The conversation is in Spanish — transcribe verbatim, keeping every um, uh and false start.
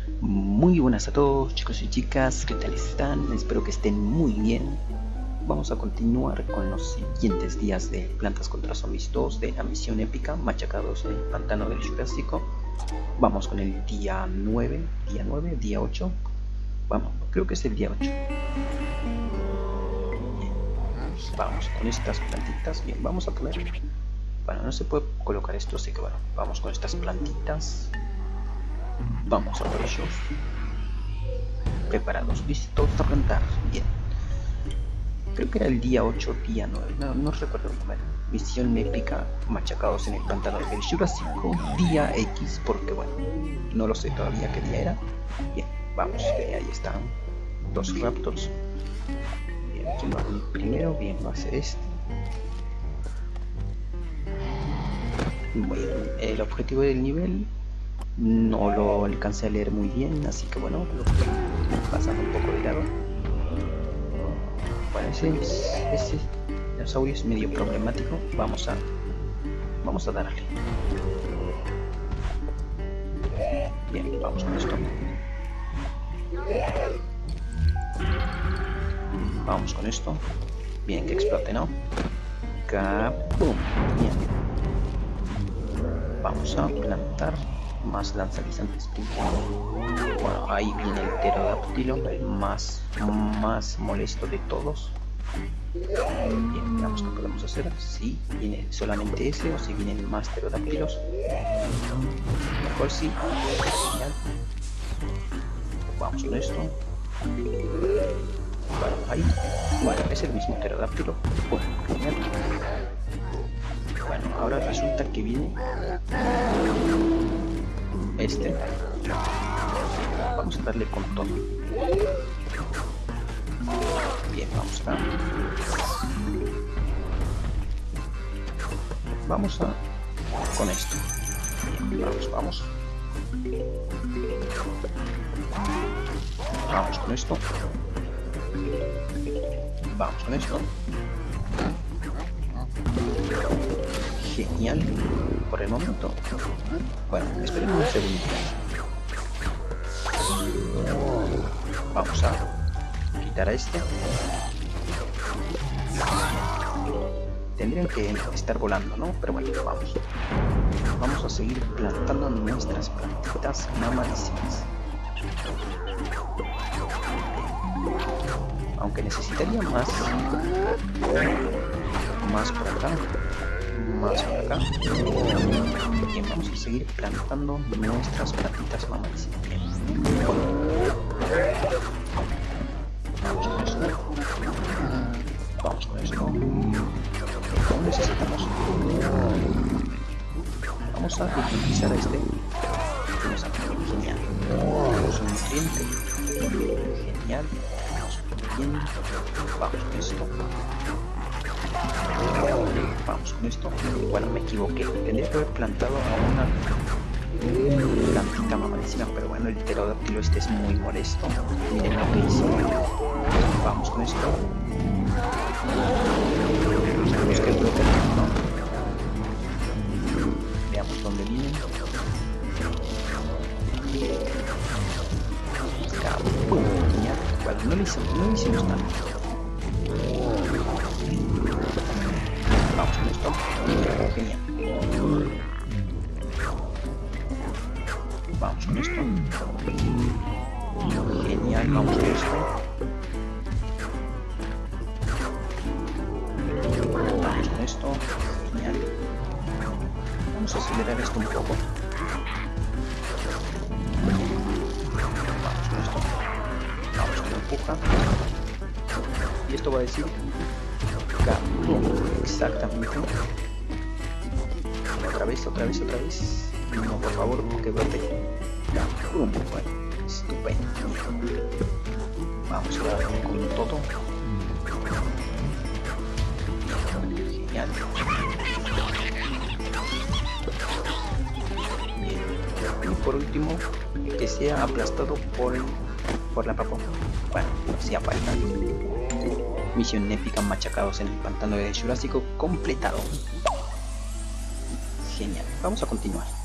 Muy buenas a todos, chicos y chicas, ¿qué tal están? Espero que estén muy bien. Vamos a continuar con los siguientes días de Plantas contra Zombies dos de la misión épica, machacados en el pantano del Jurásico. Vamos con el día nueve, día nueve, día ocho. Vamos, creo que es el día ocho. Bien. Vamos con estas plantitas. Bien, vamos a poner... Bueno, no se puede colocar esto, así que bueno, vamos con estas plantitas. Vamos a por ellos. Preparados, listos a plantar. Bien. Creo que era el día ocho, día nueve. No, no recuerdo el número. Misión épica, machacados en el pantano del Jurásico. Día X, porque bueno, no lo sé todavía qué día era. Bien, vamos, ahí están. Dos raptors. Bien, ¿quién va a venir primero? Bien, va a ser este. Bueno, el objetivo del nivel no lo alcancé a leer muy bien, así que bueno, lo estoy pasando un poco de lado. Bueno, ese, ese dinosaurio es medio problemático. Vamos a vamos a darle. Bien, vamos con esto. Vamos con esto. Bien, que explote, ¿no? ¡Capum! Bien. Vamos a plantar más lanzaguisantes. Bueno, ahí viene el pterodáctilo, el más, más molesto de todos. Bien, veamos qué podemos hacer. Si viene solamente ese o si vienen más pterodáctilos. Mejor sí. Genial. Vamos con esto. Bueno, ahí. Bueno, es el mismo pterodáctilo. Bueno, genial. Bueno, ahora resulta que viene este. Vamos a darle con todo. Bien, vamos acá. Vamos a con esto. Bien, vamos, vamos. Vamos con esto. Vamos con esto. Genial, por el momento. Bueno, esperemos un segundo. Vamos a quitar a este. Tendrían que estar volando, ¿no? Pero bueno, vamos. Vamos a seguir plantando nuestras plantitas mamadísimas. Aunque necesitaría más. Más por acá. Más por acá. Bien, vamos a seguir plantando nuestras plantitas mamadísimas. Bien. Vamos con esto. Vamos con esto. Aún necesitamos. Vamos a utilizar este. Vamos a genial. Vamos a un nutriente. Genial. Vamos bien. Vamos con esto. Vamos con esto. Igual me equivoqué. Tendría que haber plantado a una plantita mamadísima, pero bueno, el pterodáctilo este es muy molesto. Miren lo que hizo. Vamos con esto. Esperemos que el brote no. Veamos dónde vienen. Genial. Bueno, no le hicimos, no le hicimos tanto. Vamos con esto. Genial. Vamos con esto. Genial, vamos con esto. Vamos con esto. Genial. Vamos a acelerar esto un poco. Vamos con esto. Vamos con empuja. Y esto va a decir exactamente. Otra vez, otra vez, otra vez. No, por favor, que brote. Bueno, estupendo. Vamos a darle con todo. Genial. Bien. Y por último, que sea aplastado por, por la papa. Bueno, hacía falta. Misión épica, machacados en el pantano del Jurásico completado. Genial, vamos a continuar.